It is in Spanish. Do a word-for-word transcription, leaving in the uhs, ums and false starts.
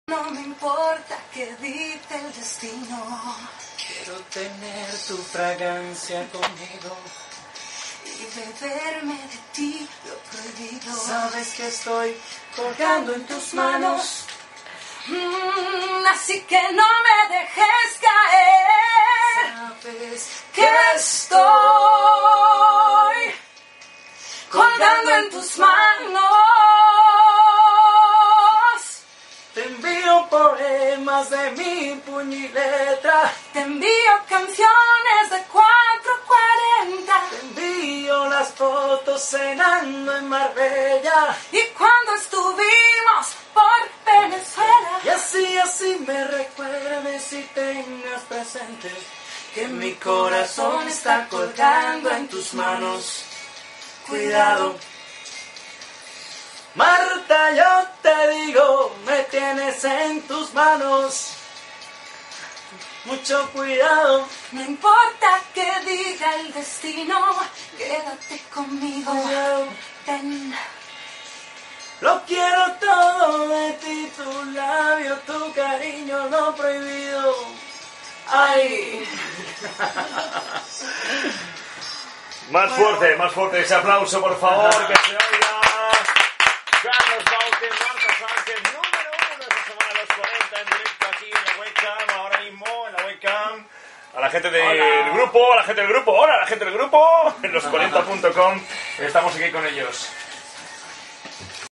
No me importa qué dice el destino. Quiero tener tu fragancia conmigo Y beberme de ti lo prohibido. Sabes que estoy colgando en tus manos. Mm, así que no me dejes caer. Sabes Que estoy colgando en tus manos. Te envío poemas de mi puño y letra. Te envío canciones de cuatro cuarenta. Te envío las fotos cenando en Marbella. Y cuando estuvimos por Venezuela. Y así, así me recuerdes y tengas presente que mi corazón está colgando en tus manos. Cuidado, Marta, yo te digo, me tienes en tus manos. Mucho cuidado. No importa que diga el destino, quédate conmigo. Ven. Lo quiero todo de ti, tu labio, tu cariño, lo prohibido. Ay. Más fuerte, más fuerte ese aplauso, por favor, que se oiga. Carlos Baute, Marta Sánchez, número uno esta semana a los cuarenta, en directo aquí en la webcam, ahora mismo en la webcam. A la gente del Hola. grupo, a la gente del grupo, hola, a la gente del grupo, en los cuarenta punto com, estamos aquí con ellos.